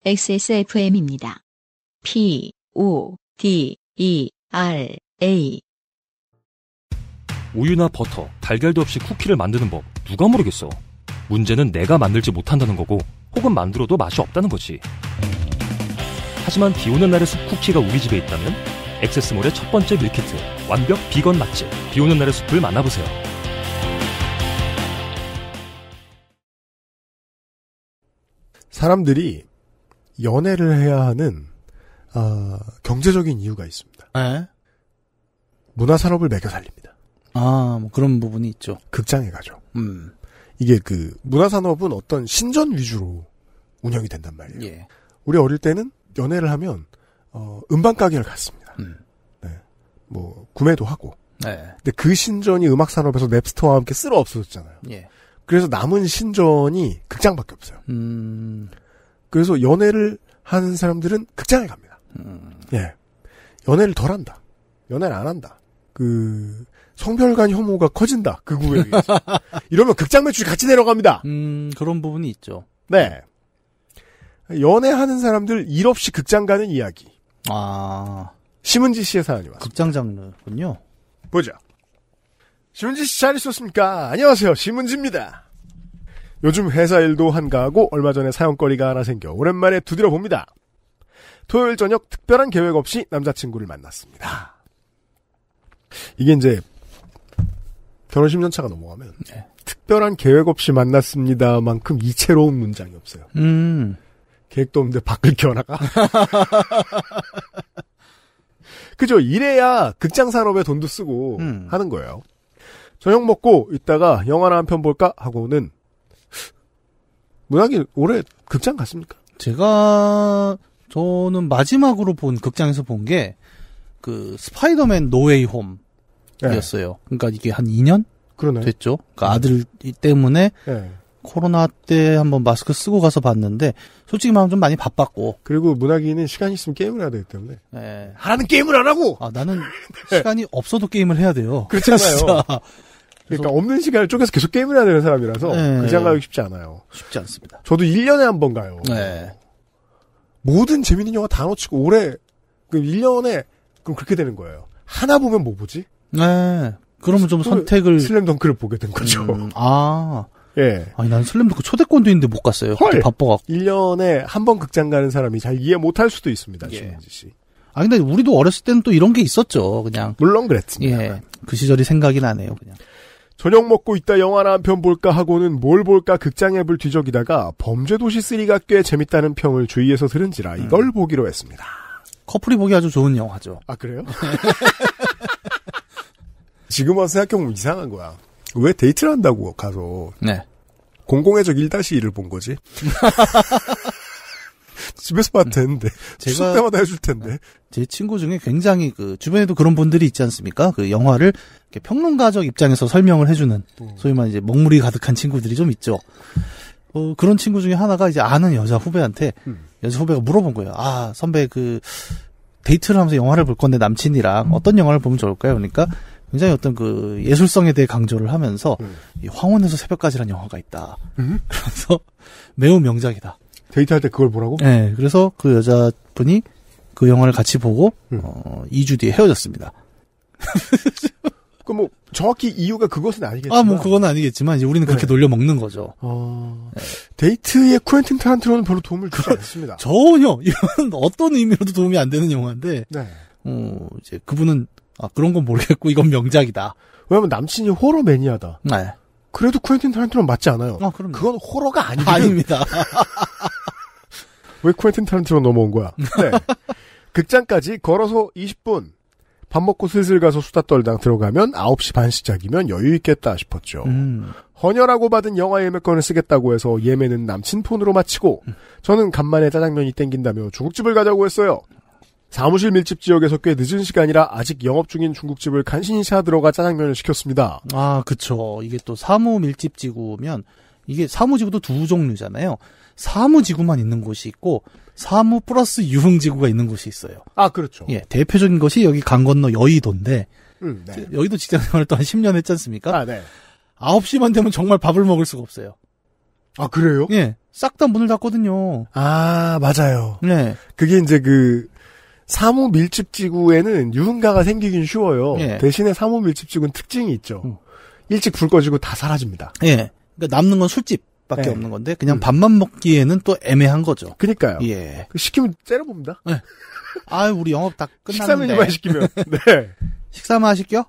XSFM입니다. PODERA 우유나 버터, 달걀도 없이 쿠키를 만드는 법 누가 모르겠어. 문제는 내가 만들지 못한다는 거고 혹은 만들어도 맛이 없다는 거지. 하지만 비오는 날의 숲 쿠키가 우리 집에 있다면 액세스몰의 첫 번째 밀키트 완벽 비건 맛집 비오는 날의 숲을 만나보세요. 사람들이 연애를 해야 하는 경제적인 이유가 있습니다. 네? 문화산업을 매겨 살립니다. 뭐 그런 부분이 있죠. 극장에 가죠. 이게 문화산업은 어떤 신전 위주로 운영이 된단 말이에요. 예. 우리 어릴 때는 연애를 하면 음반 가게를 갔습니다. 네. 구매도 하고. 네. 근데 그 신전이 음악 산업에서 냅스터와 함께 쓸어 없어졌잖아요. 예. 그래서 남은 신전이 극장밖에 없어요. 그래서 연애를 하는 사람들은 극장에 갑니다. 예. 연애를 덜 한다. 연애를 안 한다. 성별간 혐오가 커진다. 그 구역에. 이러면 극장 매출이 같이 내려갑니다. 그런 부분이 있죠. 네. 연애하는 사람들 일 없이 극장 가는 이야기. 심은지 씨의 사연이 왔습니다. 극장 장르군요. 보죠. 심은지 씨 잘 있었습니까? 안녕하세요. 심은지입니다. 요즘 회사 일도 한가하고 얼마 전에 사연거리가 하나 생겨 오랜만에 두드려 봅니다. 토요일 저녁 특별한 계획 없이 남자친구를 만났습니다. 이게 이제 결혼 10년 차가 넘어가면 네. 특별한 계획 없이 만났습니다만큼 이채로운 문장이 없어요. 계획도 없는데 밖을 기어나가? 그죠? 이래야 극장 산업에 돈도 쓰고 하는 거예요. 저녁 먹고 있다가 영화나 한 편 볼까 하고는 문학이 올해 극장 갔습니까? 저는 마지막으로 극장에서 본 게 스파이더맨 노웨이 홈이었어요. 네. 그러니까 이게 한 2년? 그러네. 됐죠. 그러니까 아들 때문에 네. 코로나 때 한번 마스크 쓰고 가서 봤는데 솔직히 말하면 좀 많이 바빴고. 그리고 문학이는 시간이 있으면 게임을 해야 되기 때문에. 네. 하라는 게임을 안 하고. 나는 시간이 없어도 게임을 해야 돼요. 그렇잖아요. 그러니까 없는 시간을 쪼개서 계속 게임을 해야 되는 사람이라서 네. 극장 가기 쉽지 않아요. 쉽지 않습니다. 저도 1년에 한 번 가요. 네. 모든 재밌는 영화 다 놓치고 올해 1년에 그럼 그렇게 되는 거예요. 하나 보면 뭐 보지? 네. 그러면 좀 선택을 슬램덩크를 보게 된 거죠. 예. 아니 난 슬램덩크 초대권도 있는데 못 갔어요. 그때 바빠갖고. 1년에 한 번 극장 가는 사람이 잘 이해 못할 수도 있습니다. 심은지 씨. 근데 우리도 어렸을 때는 또 이런 게 있었죠. 그냥. 물론 그랬습니다. 예. 그 시절이 생각이 나네요. 그냥. 저녁 먹고 있다 영화나 한 편 볼까 하고는 뭘 볼까 극장 앱을 뒤적이다가 범죄도시 3가 꽤 재밌다는 평을 주위에서 들은지라 이걸 보기로 했습니다. 커플이 보기 아주 좋은 영화죠. 아 그래요? 지금 와서 생각해보면 이상한 거야. 왜 데이트를 한다고 가서 네. 공공의적 1-1을 본 거지? 집에서 봐도 되는데 추석 때마다 해줄 텐데. 제 친구 중에 굉장히 주변에도 그런 분들이 있지 않습니까? 영화를 이렇게 평론가적 입장에서 설명을 해주는 소위 말해 이제 먹물이 가득한 친구들이 좀 있죠. 그런 친구 중에 하나가 이제 아는 여자 후배한테 여자 후배가 물어본 거예요. 선배 데이트를 하면서 영화를 볼 건데 남친이랑 어떤 영화를 보면 좋을까요? 그러니까 굉장히 어떤 예술성에 대해 강조를 하면서 이 황혼에서 새벽까지라는 영화가 있다. 그래서 매우 명작이다. 데이트할 때 그걸 보라고? 네. 그래서 그 여자분이 그 영화를 같이 보고 2주 뒤에 헤어졌습니다. 그럼 정확히 이유가 그것은 아니겠지만. 그건 아니겠지만 이제 우리는 그렇게 놀려 먹는 거죠. 네. 데이트에 쿠엔틴 타란티노는 별로 도움을 주지 않습니다. 전혀 이건 어떤 의미로도 도움이 안 되는 영화인데. 네. 이제 그분은 그런 건 모르겠고 이건 명작이다. 왜냐면 남친이 호러 매니아다. 네. 그래도 쿠엔틴 타란티노는 맞지 않아요. 그럼요. 그건 호러가 아니거든. 아닙니다. 왜 쿠엔틴 타란티노 넘어온 거야? 네. 극장까지 걸어서 20분. 밥 먹고 슬슬 가서 수다 떨다 들어가면 9시 반 시작이면 여유 있겠다 싶었죠. 헌혈하고 받은 영화 예매권을 쓰겠다고 해서 예매는 남친 폰으로 마치고 저는 간만에 짜장면이 땡긴다며 중국집을 가자고 했어요. 사무실 밀집 지역에서 꽤 늦은 시간이라 아직 영업 중인 중국집을 간신히 들어가 짜장면을 시켰습니다. 그쵸. 이게 또 사무 밀집 지구면 이게 사무지구도 두 종류잖아요. 사무지구만 있는 곳이 있고 사무 플러스 유흥지구가 있는 곳이 있어요. 그렇죠. 예, 대표적인 것이 여기 강 건너 여의도인데 네. 여의도 직장생활을 또 한 10년 했지 않습니까? 네. 9시만 되면 정말 밥을 먹을 수가 없어요. 아, 그래요? 예. 싹 다 문을 닫거든요. 아, 맞아요. 네. 그게 이제 사무 밀집 지구에는 유흥가가 생기긴 쉬워요. 예. 대신에 사무 밀집 지구는 특징이 있죠. 일찍 불 꺼지고 다 사라집니다. 예. 그러니까 남는 건 술집밖에 예. 없는 건데 그냥 밥만 먹기에는 또 애매한 거죠. 그니까요. 예. 시키면 째려봅니다. 예. 아, 우리 영업 다 끝났는데. 식사 메뉴만 시키면. 네. 식사만 하실게요?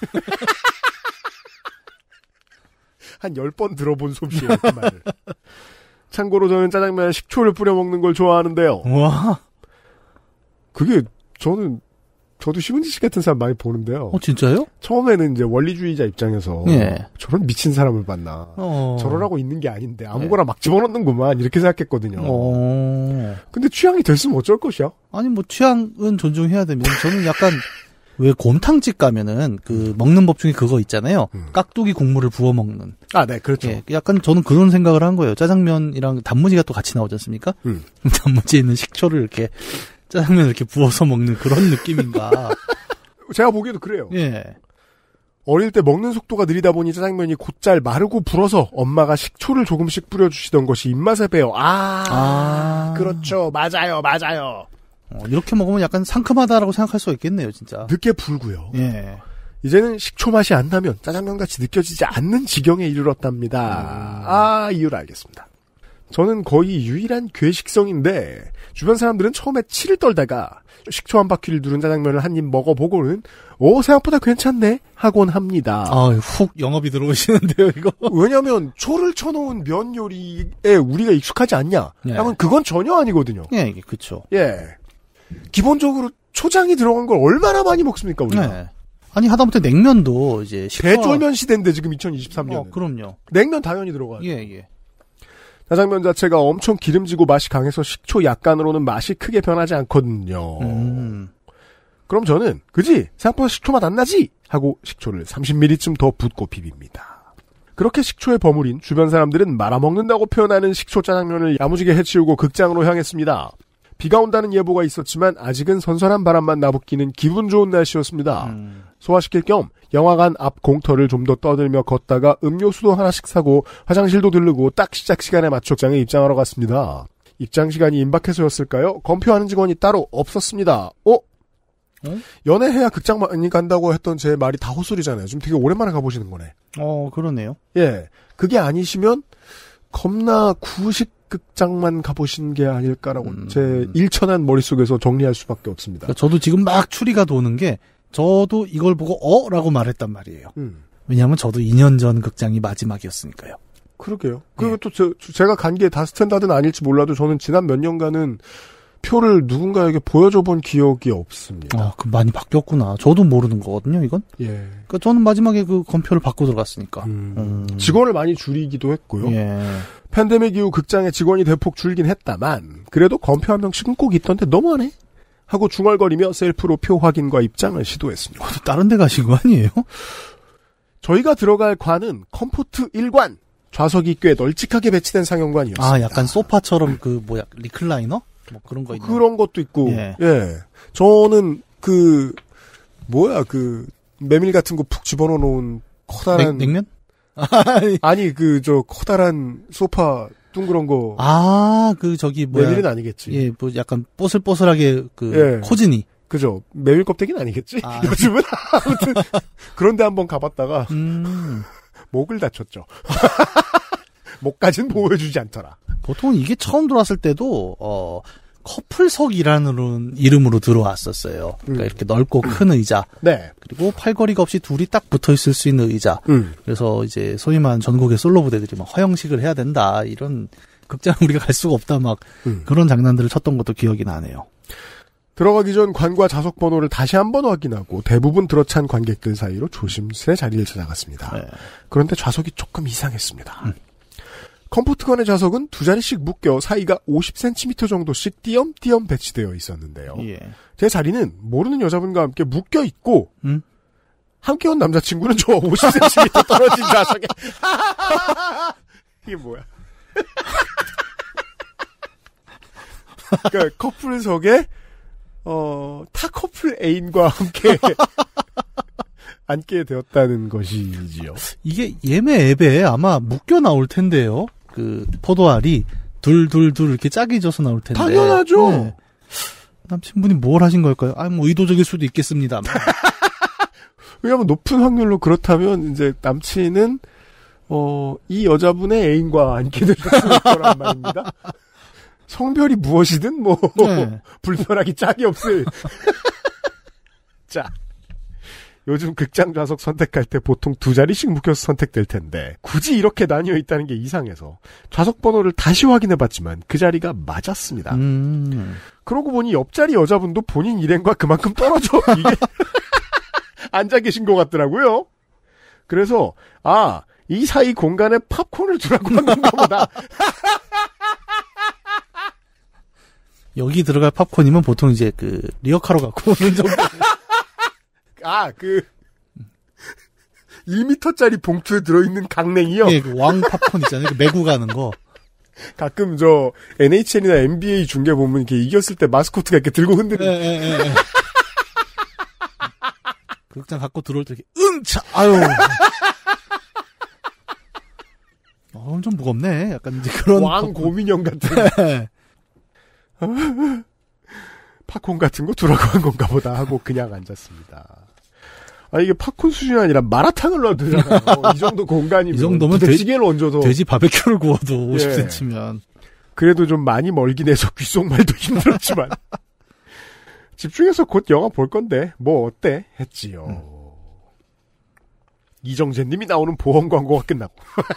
한 10번 들어본 솜씨예요, 그 말을. 참고로 저는 짜장면에 식초를 뿌려 먹는 걸 좋아하는데요. 와. 그게 저도 심은지 씨 같은 사람 많이 보는데요. 진짜요? 처음에는 이제 원리주의자 입장에서 예. 저런 미친 사람을 봤나. 저러라고 있는 게 아닌데 아무거나 막 집어넣는구만 이렇게 생각했거든요. 근데 취향이 됐으면 어쩔 것이야? 아니 뭐 취향은 존중해야 됩니다. 저는 약간 왜 곰탕집 가면은 먹는 법 중에 그거 있잖아요. 깍두기 국물을 부어 먹는. 아, 네, 그렇죠. 예, 약간 저는 그런 생각을 한 거예요. 짜장면이랑 단무지가 또 같이 나오지 않습니까? 단무지에 있는 식초를 이렇게 짜장면을 이렇게 부어서 먹는 그런 느낌인가. 제가 보기에도 그래요. 예. 어릴 때 먹는 속도가 느리다 보니 짜장면이 곧잘 마르고 불어서 엄마가 식초를 조금씩 뿌려주시던 것이 입맛에 배어. 그렇죠. 맞아요. 이렇게 먹으면 약간 상큼하다라고 생각할 수가 있겠네요, 진짜. 늦게 불고요. 예. 이제는 식초 맛이 안 나면 짜장면같이 느껴지지 않는 지경에 이르렀답니다. 이유를 알겠습니다. 저는 거의 유일한 괴식성인데 주변 사람들은 처음에 치를 떨다가 식초 한 바퀴를 누른 짜장면을 한 입 먹어보고는 생각보다 괜찮네 하곤 합니다. 훅 영업이 들어오시는데요, 이거. 왜냐하면 초를 쳐놓은 면 요리에 우리가 익숙하지 않냐 하면 그건 전혀 아니거든요. 예, 그렇죠. 예. 기본적으로 초장이 들어간 걸 얼마나 많이 먹습니까, 우리가? 네. 아니, 하다못해 냉면도 이제 대쫄면 시대인데 지금 2023년. 그럼요. 냉면 당연히 들어가요. 예. 짜장면 자체가 엄청 기름지고 맛이 강해서 식초 약간으로는 맛이 크게 변하지 않거든요. 그럼 저는 그지? 생각보다 식초 맛 안 나지? 하고 식초를 30ml쯤 더 붓고 비빕니다. 그렇게 식초에 버무린 주변 사람들은 말아먹는다고 표현하는 식초 짜장면을 야무지게 해치우고 극장으로 향했습니다. 비가 온다는 예보가 있었지만 아직은 선선한 바람만 나부끼는 기분 좋은 날씨였습니다. 소화시킬 겸 영화관 앞 공터를 좀 더 떠들며 걷다가 음료수도 하나씩 사고 화장실도 들르고 딱 시작 시간에 맞춰 극장에 입장하러 갔습니다. 입장 시간이 임박해서였을까요? 검표하는 직원이 따로 없었습니다. 연애해야 극장 많이 간다고 했던 제 말이 다 헛소리잖아요. 지금 되게 오랜만에 가보시는 거네. 그러네요. 예. 그게 아니시면 겁나 구식 극장만 가보신 게 아닐까라고 제 일천한 머릿속에서 정리할 수밖에 없습니다. 그러니까 저도 지금 막 추리가 도는 게 저도 이걸 보고 라고 말했단 말이에요. 왜냐하면 저도 2년 전 극장이 마지막이었으니까요. 그러게요. 그리고 또 제가 간 게 다 스탠다드는 아닐지 몰라도 저는 지난 몇 년간은 표를 누군가에게 보여줘 본 기억이 없습니다. 그 많이 바뀌었구나. 저도 모르는 거거든요, 이건. 예. 그러니까 저는 마지막에 그 검표를 받고 들어갔으니까. 직원을 많이 줄이기도 했고요. 예. 팬데믹 이후 극장에 직원이 대폭 줄긴 했다만 그래도 검표 한 명씩은 꼭 있던데 너무하네 하고 중얼거리며 셀프로 표 확인과 입장을 시도했습니다. 다른 데 가신 거 아니에요? 저희가 들어갈 관은 컴포트 1관. 좌석이 꽤 널찍하게 배치된 상영관이었습니다. 약간 소파처럼 리클라이너? 뭐 그런 거 있나요? 그런 것도 있고. 예. 저는 메밀 같은 거 푹 집어넣어 놓은 커다란 냉면? 아니 커다란 소파 둥그런 거. 메밀은 아니겠지. 예, 뭐 약간 뽀슬뽀슬하게 예. 코지니. 그죠. 메밀 껍데기는 아니겠지. 요즘은 아무튼 그런데 한번 가봤다가 목을 다쳤죠. 목까지는 보여주지 않더라. 보통은 이게 처음 들어왔을 때도 커플석이라는 이름으로 들어왔었어요. 그러니까 이렇게 넓고 큰 의자. 네. 그리고 팔걸이가 없이 둘이 딱 붙어 있을 수 있는 의자. 그래서 이제 소위 말하는 전국의 솔로 부대들이 막 허영식을 해야 된다. 이런 극장 우리가 갈 수가 없다. 막 그런 장난들을 쳤던 것도 기억이 나네요. 들어가기 전 관과 좌석 번호를 다시 한번 확인하고 대부분 들어찬 관객들 사이로 조심스레 자리를 찾아갔습니다. 네. 그런데 좌석이 조금 이상했습니다. 컴포트관의 좌석은 두 자리씩 묶여 사이가 50cm 정도씩 띄엄띄엄 배치되어 있었는데요. 예. 제 자리는 모르는 여자분과 함께 묶여 있고 함께 온 남자친구는 저 50cm 떨어진 좌석에 이게 뭐야? 그러니까 커플석에 타 커플 애인과 함께 앉게 되었다는 것이지요. 이게 예매 앱에 아마 묶여 나올 텐데요. 그 포도알이 둘 이렇게 짝이 져서 나올 텐데. 당연하죠. 네. 남친분이 뭘 하신 걸까요? 뭐 의도적일 수도 있겠습니다. 왜냐하면 높은 확률로 그렇다면 이제 남친은 이 여자분의 애인과 안게 될 거란 말입니다. 성별이 무엇이든 네. 불편하기 짝이 없을. 자, 요즘 극장 좌석 선택할 때 보통 2자리씩 묶여서 선택될 텐데 굳이 이렇게 나뉘어 있다는 게 이상해서 좌석 번호를 다시 확인해봤지만 그 자리가 맞았습니다. 그러고 보니 옆자리 여자분도 본인 일행과 그만큼 떨어져 이게 앉아 계신 것 같더라고요. 그래서 이 사이 공간에 팝콘을 두라고 한 건가 보다. 여기 들어갈 팝콘이면 보통 이제 그 리어카로 갖고 오는 정도. 1m짜리 봉투에 들어있는 강냉이요? 예, 그 왕 팝콘 있잖아요. 그 메고 가는 거. 가끔 NHN이나 NBA 중계 보면 이렇게 이겼을 때 마스코트가 이렇게 들고 흔드는. 예. 극장 갖고 들어올 때 이렇게, 아유. 좀 무겁네. 약간 이제 그런. 왕 고민형 같은. 팝콘 같은 거 두라고 한 건가 보다 하고 그냥 앉았습니다. 이게 팝콘 수준이 아니라 마라탕을 넣어두잖아요. 이 정도 공간이면. 이 정도면 돼지찌개를 얹어서. 돼지 바베큐를 구워도 50cm면. 그래도 좀 많이 멀긴 해서 귓속말도 힘들었지만. 집중해서 곧 영화 볼 건데 뭐 어때? 했지요. 이정재님이 나오는 보험 광고가 끝나고.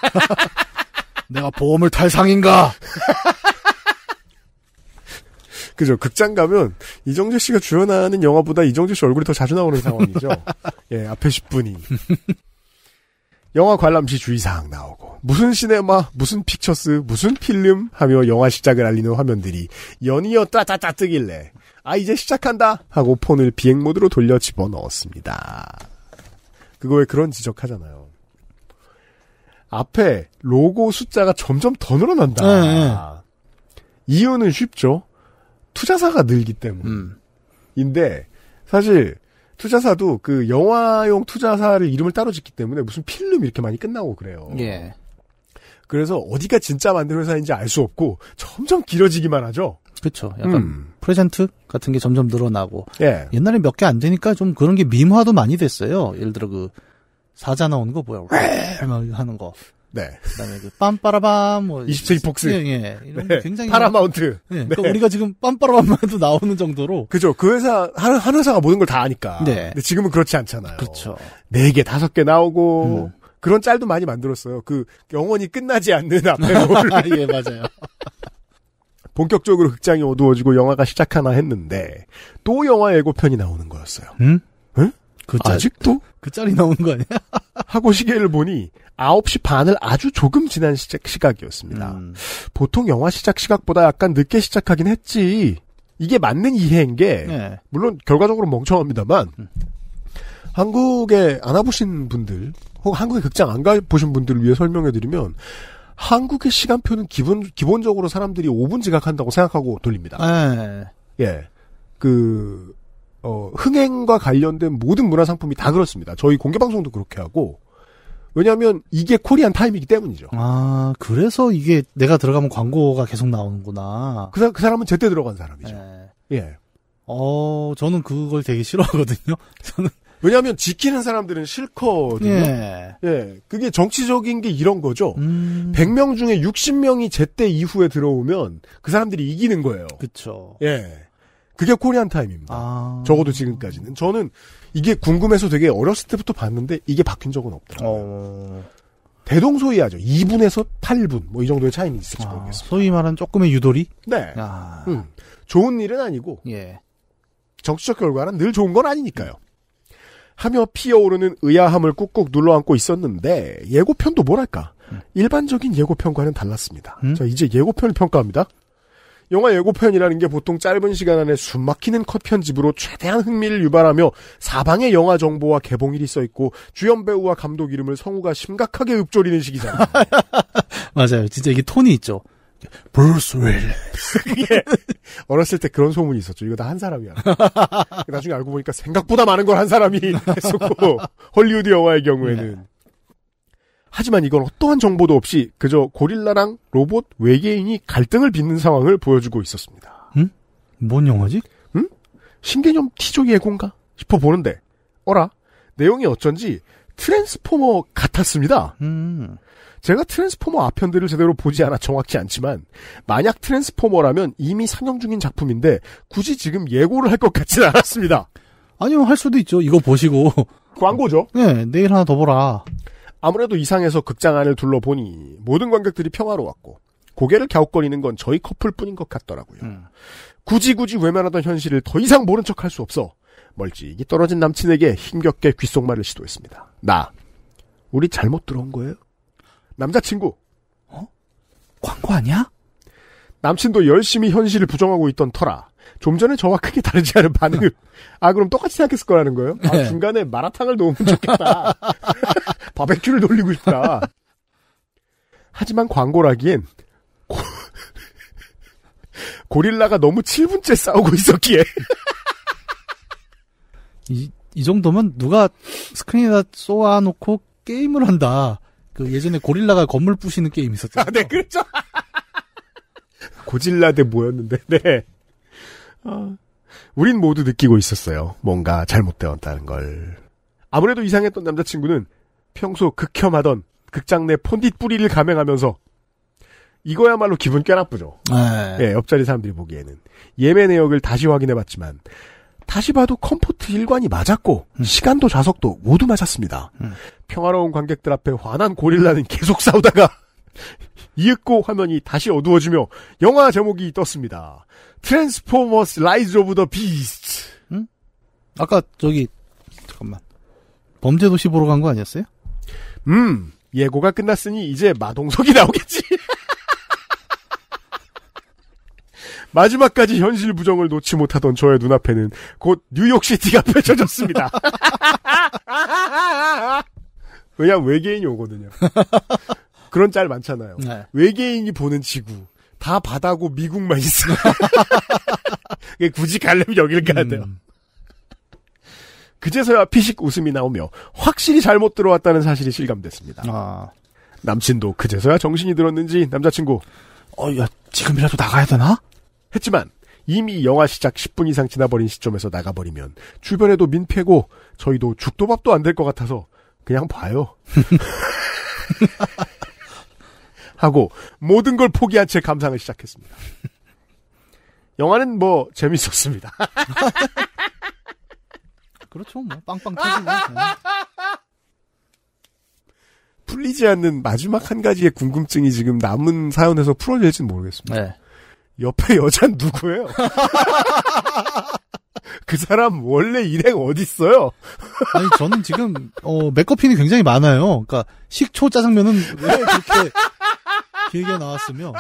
내가 보험을 탈 상인가? 그죠. 극장 가면 이정재 씨가 주연하는 영화보다 이정재 씨 얼굴이 더 자주 나오는 상황이죠. 예, 앞에 10분이. 영화 관람 시 주의사항 나오고 무슨 시네마, 무슨 픽처스, 무슨 필름 하며 영화 시작을 알리는 화면들이 연이어 따따따 뜨길래 이제 시작한다 하고 폰을 비행 모드로 돌려 집어넣었습니다. 그거에 그런 지적하잖아요. 앞에 로고 숫자가 점점 더 늘어난다. 이유는 쉽죠. 투자사가 늘기 때문인데 사실 투자사도 그 영화용 투자사를 이름을 따로 짓기 때문에 무슨 필름 이렇게 많이 끝나고 그래요. 예. 그래서 어디가 진짜 만든 회사인지 알 수 없고 점점 길어지기만 하죠. 그렇죠. 약간 프레젠트 같은 게 점점 늘어나고. 예. 옛날에 몇 개 안 되니까 좀 그런 게 밈화도 많이 됐어요. 예를 들어 그 사자 나오는 거 뭐야? 막 하는 거. 네. 그다음에 그 빰빠라밤 27 폭스. 예. 이런 게 굉장히 파라마운트. 네. 그러니까 우리가 지금 빰빠라밤만 해도 나오는 정도로. 그죠. 그 회사 한 회사가 모든 걸 다 아니까. 네. 근데 지금은 그렇지 않잖아요. 그렇죠. 4개, 5개 나오고 그런 짤도 많이 만들었어요. 그 영원히 끝나지 않는 앞에 예, 맞아요. 본격적으로 극장이 어두워지고 영화가 시작하나 했는데 또 영화 예고편이 나오는 거였어요. 응? 아직도? 그 짤이 나오는 거 아니야? 하고 시계를 보니 9시 반을 아주 조금 지난 시각이었습니다. 보통 영화 시작 시각보다 약간 늦게 시작하긴 했지. 이게 맞는 이해인 게 네. 물론 결과적으로 멍청합니다만 한국에 안 와보신 분들 혹은 한국에 극장 안 가보신 분들을 위해 설명해드리면 한국의 시간표는 기본적으로 사람들이 5분 지각한다고 생각하고 돌립니다. 네. 예. 흥행과 관련된 모든 문화상품이 다 그렇습니다. 저희 공개방송도 그렇게 하고, 왜냐하면 이게 코리안 타임이기 때문이죠. 그래서 이게 내가 들어가면 광고가 계속 나오는구나. 그 사람은 제때 들어간 사람이죠. 네. 예. 저는 그걸 되게 싫어하거든요. 왜냐하면 지키는 사람들은 싫거든요. 예. 예. 그게 정치적인 게 이런 거죠. 100명 중에 60명이 제때 이후에 들어오면 그 사람들이 이기는 거예요. 그쵸. 예. 그게 코리안 타임입니다. 적어도 지금까지는. 저는 이게 궁금해서 되게 어렸을 때부터 봤는데 이게 바뀐 적은 없더라고요. 대동소이하죠. 2분에서 8분 뭐 이 정도의 차이는 있을지 모르겠습니다. 소위 말하는 조금의 유도리? 네. 좋은 일은 아니고 예. 정치적 결과는 늘 좋은 건 아니니까요. 하며 피어오르는 의아함을 꾹꾹 눌러안고 있었는데 예고편도 뭐랄까 일반적인 예고편과는 달랐습니다. 자, 이제 예고편을 평가합니다. 영화 예고편이라는 게 보통 짧은 시간 안에 숨막히는 컷 편집으로 최대한 흥미를 유발하며 사방에 영화 정보와 개봉일이 써있고 주연 배우와 감독 이름을 성우가 심각하게 읊조리는 식이잖아요. 맞아요. 진짜 이게 톤이 있죠. 브루스 윌리스. 어렸을 때 그런 소문이 있었죠. 이거 다 한 사람이야. 나중에 알고 보니까 생각보다 많은 걸 한 사람이 했었고 헐리우드 영화의 경우에는. 네. 하지만 이건 어떠한 정보도 없이 그저 고릴라랑 로봇 외계인이 갈등을 빚는 상황을 보여주고 있었습니다. 응? 뭔 영화지? 응? 신개념 티조 예고인가 싶어 보는데 어라? 내용이 어쩐지 트랜스포머 같았습니다. 제가 트랜스포머 아편들을 제대로 보지 않아 정확치 않지만 만약 트랜스포머라면 이미 상영 중인 작품인데 굳이 지금 예고를 할 것 같지는 않았습니다. 아니요, 할 수도 있죠. 이거 보시고. 광고죠? 네, 내일 하나 더 보라. 아무래도 이상해서 극장 안을 둘러보니 모든 관객들이 평화로웠고 고개를 갸웃거리는 건 저희 커플뿐인 것 같더라고요. 굳이 외면하던 현실을 더 이상 모른 척할 수 없어 멀찍이 떨어진 남친에게 힘겹게 귓속말을 시도했습니다. 우리 잘못 들어온 거예요? 남자친구. 광고 아니야? 남친도 열심히 현실을 부정하고 있던 터라 좀 전에 저와 크게 다르지 않은 반응을 그럼 똑같이 생각했을 거라는 거예요? 네. 중간에 마라탕을 넣으면 좋겠다. 바베큐를 돌리고 싶다. 하지만 광고라기엔 고릴라가 너무 7분째 싸우고 있었기에 이 정도면 누가 스크린에다 쏘아놓고 게임을 한다. 그 예전에 고릴라가 건물 부시는 게임 있었잖아요. 네, 그렇죠. 고질라 대 뭐였는데, 네. 우린 모두 느끼고 있었어요. 뭔가 잘못되었다는 걸. 아무래도 이상했던 남자친구는 평소 극혐하던 극장 내 폰딧 뿌리를 감행하면서 이거야말로 기분 꽤 나쁘죠. 네, 옆자리 사람들이 보기에는. 예매 내역을 다시 확인해봤지만 다시 봐도 컴포트 1관이 맞았고 시간도 좌석도 모두 맞았습니다. 평화로운 관객들 앞에 화난 고릴라는 계속 싸우다가 이윽고 화면이 다시 어두워지며 영화 제목이 떴습니다. 트랜스포머스 라이즈 오브 더 비스트. 아까 잠깐만. 범죄도시 보러 간 거 아니었어요? 예고가 끝났으니 이제 마동석이 나오겠지. 마지막까지 현실 부정을 놓지 못하던 저의 눈앞에는 곧 뉴욕시티가 펼쳐졌습니다. 왜냐면 외계인이 오거든요. 그런 짤 많잖아요. 네. 외계인이 보는 지구. 다 바다고 미국만 있어. 굳이 가려면 여길 가야 돼요. 그제서야 피식 웃음이 나오며 확실히 잘못 들어왔다는 사실이 실감됐습니다. 남친도 그제서야 정신이 들었는지 남자친구 야, 지금이라도 나가야 되나? 했지만 이미 영화 시작 10분 이상 지나버린 시점에서 나가버리면 주변에도 민폐고 저희도 죽도 밥도 안 될 것 같아서 그냥 봐요. 하고 모든 걸 포기한 채 감상을 시작했습니다. 영화는 재밌었습니다. 그렇죠, 빵빵 터지고. 풀리지 않는 마지막 한 가지의 궁금증이 지금 남은 사연에서 풀어질지는 모르겠습니다. 네. 옆에 여자는 누구예요? 그 사람 원래 일행 어딨어요? 아니, 저는 지금, 맥커핀이 굉장히 많아요. 그러니까, 식초 짜장면은 왜 그렇게 길게 나왔으며,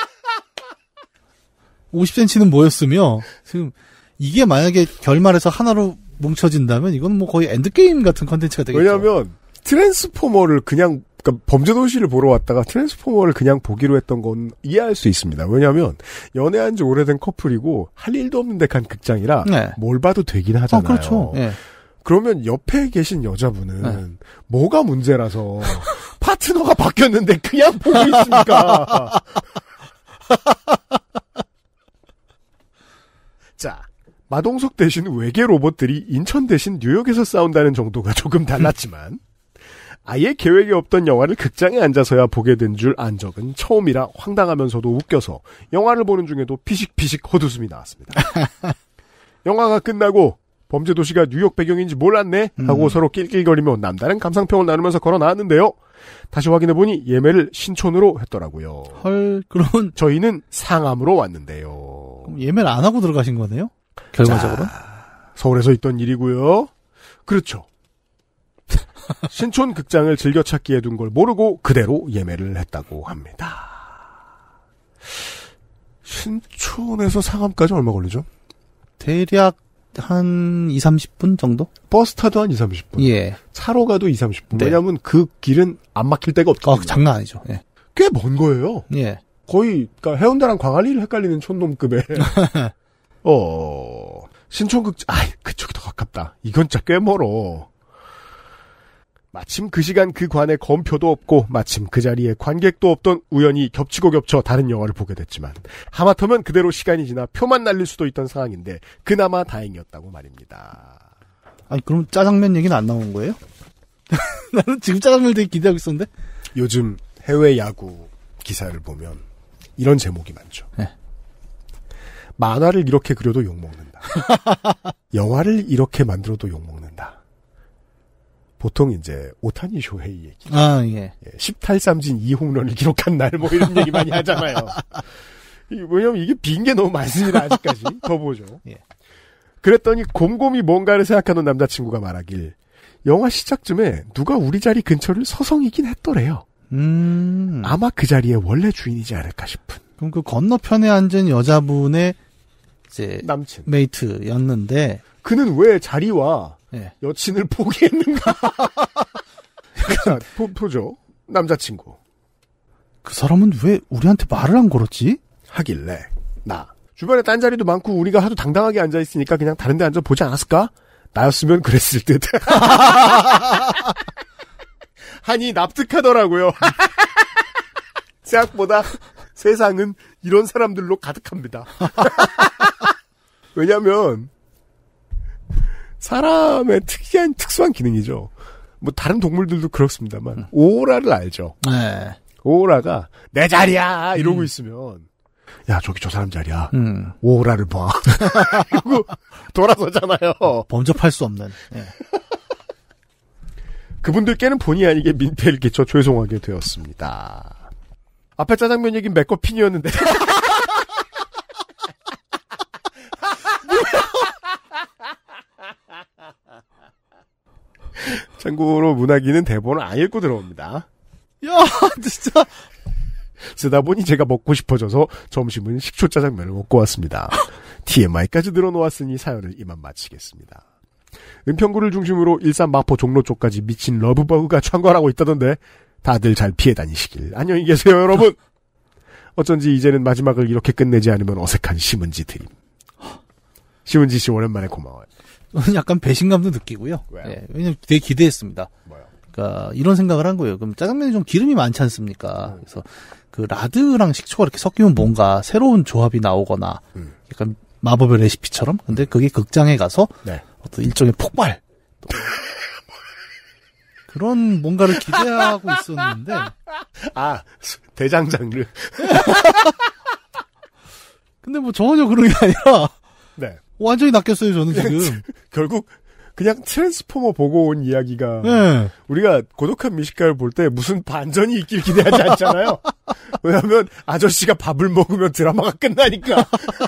50cm는 뭐였으며, 지금, 이게 만약에 결말에서 하나로 뭉쳐진다면, 이건 거의 엔드게임 같은 컨텐츠가 되겠죠. 왜냐면, 트랜스포머를 그러니까 범죄도시를 보러 왔다가 트랜스포머를 그냥 보기로 했던 건 이해할 수 있습니다. 왜냐하면 연애한 지 오래된 커플이고 할 일도 없는 데 간 극장이라 네. 뭘 봐도 되긴 하잖아요. 그렇죠. 네. 그러면 옆에 계신 여자분은 뭐가 문제라서 파트너가 바뀌었는데 그냥 보고 있습니까? 자, 마동석 대신 외계 로봇들이 인천 대신 뉴욕에서 싸운다는 정도가 조금 달랐지만 아예 계획이 없던 영화를 극장에 앉아서야 보게 된 줄 안 적은 처음이라 황당하면서도 웃겨서 영화를 보는 중에도 피식피식 헛웃음이 나왔습니다. 영화가 끝나고 범죄도시가 뉴욕 배경인지 몰랐네 하고 서로 낄낄거리며 남다른 감상평을 나누면서 걸어 나왔는데요. 다시 확인해보니 예매를 신촌으로 했더라고요. 헐, 그럼 저희는 상암으로 왔는데요. 그럼 예매를 안 하고 들어가신 거네요? 결과적으로? 서울에서 있던 일이고요. 그렇죠. 신촌 극장을 즐겨찾기에 둔 걸 모르고 그대로 예매를 했다고 합니다. 신촌에서 상암까지 얼마 걸리죠? 대략 한 2-30분 정도? 버스 타도 한 2-30분. 예. 차로 가도 2-30분. 네. 왜냐면 그 길은 안 막힐 데가 없거든요. 장난 아니죠. 예. 꽤 먼 거예요. 예. 거의 그러니까 해운대랑 광안리를 헷갈리는 촌놈급에. 신촌 극장. 그쪽이 더 가깝다. 이건 진짜 꽤 멀어. 마침 그 시간 그 관에 검표도 없고 마침 그 자리에 관객도 없던 우연히 겹치고 겹쳐 다른 영화를 보게 됐지만 하마터면 그대로 시간이 지나 표만 날릴 수도 있던 상황인데 그나마 다행이었다고 말입니다. 아니 그럼 짜장면 얘기는 안 나온 거예요? 나는 지금 짜장면 되게 기대하고 있었는데. 요즘 해외 야구 기사를 보면 이런 제목이 많죠. 네. 만화를 이렇게 그려도 욕먹는다. 영화를 이렇게 만들어도 욕먹는다. 보통 이제 오타니 쇼헤이 얘기. 아, 예. 10탈삼진 2홈런을 기록한 날 뭐 이런 얘기 많이 하잖아요. 왜냐면 이게 빈 게 너무 많습니다. 아직까지. 더 보죠. 예. 그랬더니 곰곰이 뭔가를 생각하는 남자친구가 말하길 영화 시작쯤에 누가 우리 자리 근처를 서성이긴 했더래요. 아마 그 자리에 원래 주인이지 않을까 싶은. 그럼 그 건너편에 앉은 여자분의 이제 남친 메이트였는데 그는 왜 자리와 예. 여친을 포기했는가? 자, 보죠. 남자친구. 그 사람은 왜 우리한테 말을 안 걸었지? 하길래 나 주변에 딴 자리도 많고 우리가 하도 당당하게 앉아있으니까 그냥 다른 데 앉아보지 않았을까? 나였으면 그랬을 듯. 하니 납득하더라고요. 생각보다 세상은 이런 사람들로 가득합니다. 왜냐하면 사람의 특수한 기능이죠. 뭐 다른 동물들도 그렇습니다만 오라를 알죠. 네. 오라가 내 자리야 이러고 있으면 야 저기 저 사람 자리야. 오라를 봐. 그리고 돌아서잖아요. 범접할 수 없는. 예. 그분들께는 본의 아니게 민폐를 끼쳐 죄송하게 되었습니다. 앞에 짜장면 얘기는 맥거핀이었는데. 참고로 문학인은 대본을 안 읽고 들어옵니다. 야, 진짜. 쓰다 보니 제가 먹고 싶어져서 점심은 식초 짜장면을 먹고 왔습니다. TMI까지 늘어놓았으니 사연을 이만 마치겠습니다. 은평구를 중심으로 일산 마포 종로 쪽까지 미친 러브버그가 창궐하고 있다던데 다들 잘 피해 다니시길. 안녕히 계세요, 여러분. 어쩐지 이제는 마지막을 이렇게 끝내지 않으면 어색한 심은지 드림. 심은지 씨 오랜만에 고마워요. 약간 배신감도 느끼고요. 예, 왜냐면 되게 기대했습니다. 뭐요? 그러니까 이런 생각을 한 거예요. 그럼 짜장면이 좀 기름이 많지 않습니까? 그래서 그 라드랑 식초가 이렇게 섞이면 뭔가 새로운 조합이 나오거나 약간 마법의 레시피처럼. 근데 그게 극장에 가서 네. 어떤 일종의 폭발. 그런 뭔가를 기대하고 있었는데. 아, 대장 장르. 근데 뭐 전혀 그런 게 아니라. 네. 완전히 낚였어요, 저는 지금. 결국 그냥 트랜스포머 보고 온 이야기가 네. 우리가 고독한 미식가를 볼 때 무슨 반전이 있길 기대하지 않잖아요. 왜냐하면 아저씨가 밥을 먹으면 드라마가 끝나니까.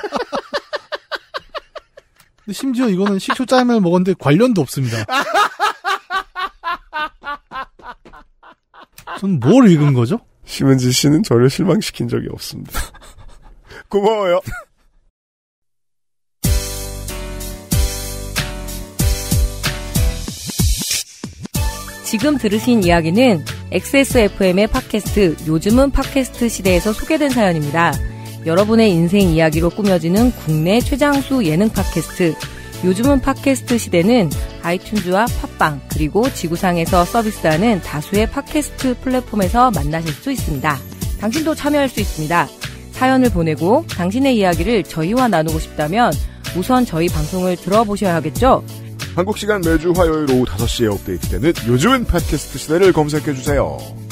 근데 심지어 이거는 식초 짜장면을 먹었는데 관련도 없습니다. 전 뭘 읽은 거죠? 심은지 씨는 저를 실망시킨 적이 없습니다. 고마워요. 지금 들으신 이야기는 XSFM의 팟캐스트 요즘은 팟캐스트 시대에서 소개된 사연입니다. 여러분의 인생 이야기로 꾸며지는 국내 최장수 예능 팟캐스트 요즘은 팟캐스트 시대는 아이튠즈와 팟빵 그리고 지구상에서 서비스하는 다수의 팟캐스트 플랫폼에서 만나실 수 있습니다. 당신도 참여할 수 있습니다. 사연을 보내고 당신의 이야기를 저희와 나누고 싶다면 우선 저희 방송을 들어보셔야 하겠죠? 한국 시간 매주 화요일 오후 5시에 업데이트되는 요즘은 팟캐스트 시대를 검색해주세요.